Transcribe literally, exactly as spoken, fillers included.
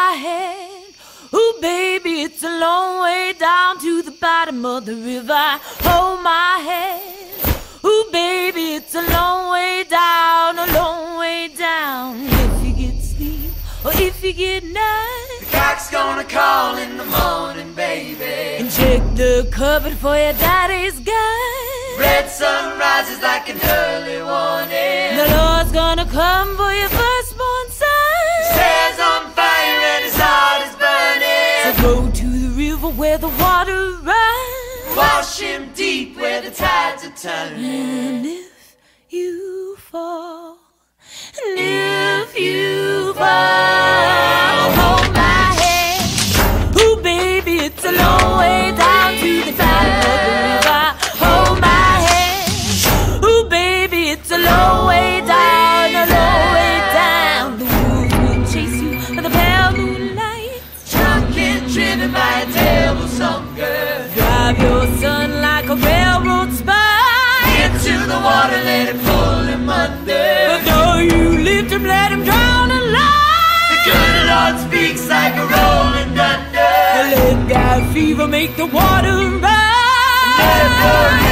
my hand. Ooh, baby, it's a long way down to the bottom of the river. Hold my hand. Ooh, baby, it's a long way down, a long way down. If you get sleep or if you get night, the cock's gonna call in the morning, baby. And check the cupboard for your daddy's guy. Red sun rises like an early warning. The Lord's gonna come for your firstborn son. His hair's on fire and his heart is burning. So go to the river where the water runs. Wash him deep where the tides are turning. And if you fall, and if you fall, hold my hand. Ooh, baby, it's a long way down to the bottom of the river. Hold my hand. Ooh, baby, it's a long way down, a long way down. The wolves will chase you with a pale moonlight. Drunk and driven by a devil some girl. Drive your son like a railroad spike into the water, let it pull him under. But though you lift him, let him drown alive. The good Lord speaks like a rolling thunder. Let that fever make the water rise.